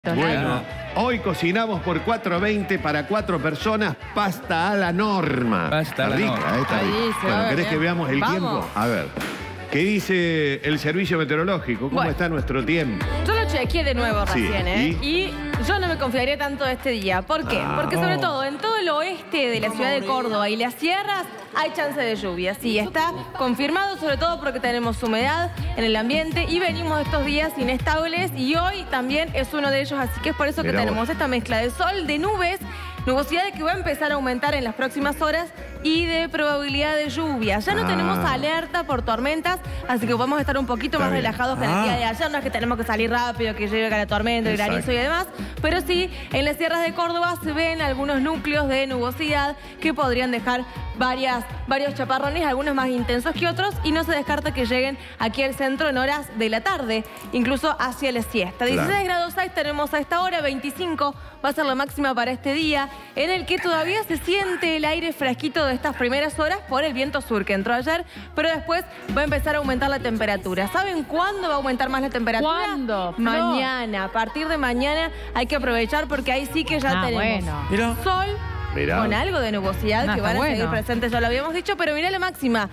Bueno, hoy cocinamos por 4.20 para 4 personas, pasta a la norma. Pasta a la norma. Está rica. Bueno, ¿querés que veamos el tiempo? A ver, ¿qué dice el servicio meteorológico? ¿Cómo está nuestro tiempo? Yo lo chequeé de nuevo recién, ¿eh? ¿Y? Y yo no me confiaría tanto de este día. ¿Por qué? Porque sobre todo en todo el oeste de la ciudad de Córdoba y las sierras hay chance de lluvia. Sí, está confirmado, sobre todo porque tenemos humedad en el ambiente y venimos de estos días inestables y hoy también es uno de ellos, así que es por eso que tenemos esta mezcla de sol, de nubes, nubosidad que va a empezar a aumentar en las próximas horas y de probabilidad de lluvia. Ya no tenemos alerta por tormentas, así que vamos a estar un poquito más relajados que en el día de ayer. No es que tenemos que salir rápido, que llegue la tormenta, el granizo y demás, pero sí, en las sierras de Córdoba se ven algunos núcleos de nubosidad que podrían dejar varios chaparrones, algunos más intensos que otros, y no se descarta que lleguen aquí al centro en horas de la tarde, incluso hacia la siesta. 16 grados 6 tenemos a esta hora, 25 va a ser la máxima para este día, en el que todavía se siente el aire fresquito de estas primeras horas por el viento sur que entró ayer, pero después va a empezar a aumentar la temperatura. ¿Saben cuándo va a aumentar más la temperatura? ¿Cuándo? Mañana. A partir de mañana hay que aprovechar porque ahí sí que ya tenemos sol. Con algo de nubosidad que van a seguir presentes, ya lo habíamos dicho, pero mirá la máxima,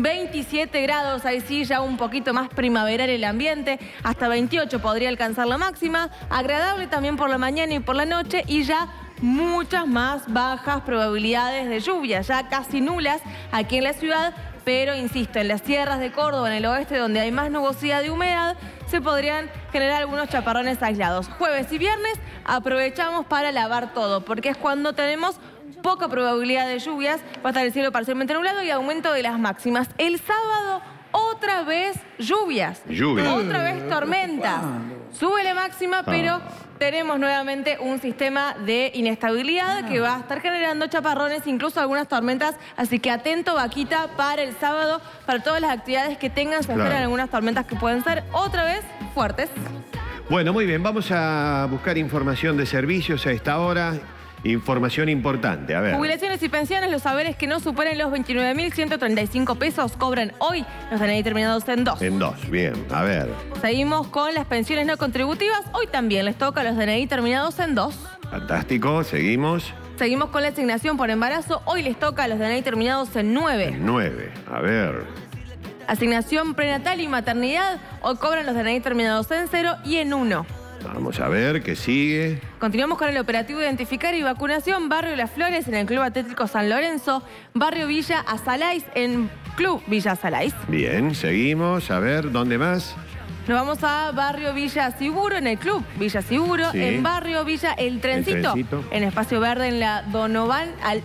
27 grados, ahí sí ya un poquito más primaveral el ambiente, hasta 28 podría alcanzar la máxima, agradable también por la mañana y por la noche y ya muchas más bajas probabilidades de lluvia, ya casi nulas aquí en la ciudad, pero insisto, en las sierras de Córdoba, en el oeste, donde hay más nubosidad y humedad, se podrían generar algunos chaparrones aislados. Jueves y viernes aprovechamos para lavar todo, porque es cuando tenemos poca probabilidad de lluvias, va a estar el cielo parcialmente nublado y aumento de las máximas. El sábado, otra vez lluvias. Otra vez tormentas. Sube la máxima, pero tenemos nuevamente un sistema de inestabilidad que va a estar generando chaparrones, incluso algunas tormentas. Así que atento, vaquita, para el sábado, para todas las actividades que tengan. Se esperan algunas tormentas que pueden ser otra vez fuertes. Bueno, muy bien, vamos a buscar información de servicios a esta hora. Información importante, a ver. Jubilaciones y pensiones, los saberes que no superen los 29.135 pesos cobran hoy los DNI terminados en 2. En 2, bien, a ver. Seguimos con las pensiones no contributivas. Hoy también les toca los DNI terminados en 2. Fantástico, seguimos. Seguimos con la asignación por embarazo. Hoy les toca los DNI terminados en 9. En 9, a ver. Asignación prenatal y maternidad. Hoy cobran los DNI terminados en 0 y en 1. Vamos a ver qué sigue. Continuamos con el operativo Identificar y Vacunación. Barrio Las Flores en el Club Atlético San Lorenzo. Barrio Villa Azalais en Club Villa Azalais. Bien, seguimos. A ver, ¿dónde más? Nos vamos a Barrio Villa Siburo en el Club Villa Siburo. Sí. En Barrio Villa El Trencito. En Espacio Verde en la Donovan al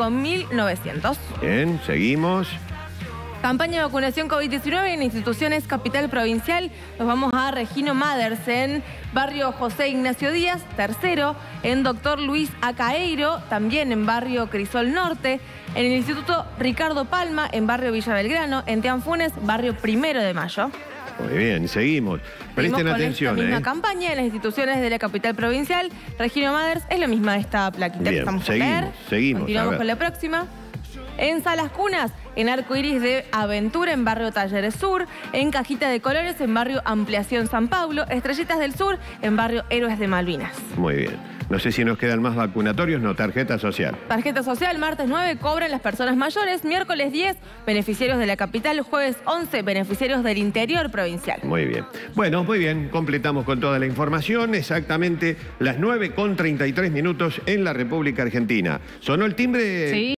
5900. Bien, seguimos. Campaña de vacunación COVID-19 en instituciones Capital Provincial. Nos vamos a Regino Maders en Barrio José Ignacio Díaz, tercero. En Doctor Luis Acaeiro, también en Barrio Crisol Norte. En el Instituto Ricardo Palma, en Barrio Villa Belgrano. En Teanfunes, Barrio 1 de Mayo. Muy bien, seguimos. Presten atención. La misma campaña en las instituciones de la Capital Provincial. Regino Maders, es la misma esta plaquita que estamos por leer. Seguimos. Continuamos con la próxima. En Salas Cunas, en Arco Iris de Aventura, en Barrio Talleres Sur, en Cajita de Colores, en Barrio Ampliación San Pablo, Estrellitas del Sur, en Barrio Héroes de Malvinas. Muy bien. No sé si nos quedan más vacunatorios, no, tarjeta social. Tarjeta social, martes 9, cobran las personas mayores, miércoles 10, beneficiarios de la capital, jueves 11, beneficiarios del interior provincial. Muy bien. Bueno, muy bien, completamos con toda la información, exactamente las 9:33 en la República Argentina. ¿Sonó el timbre? Sí.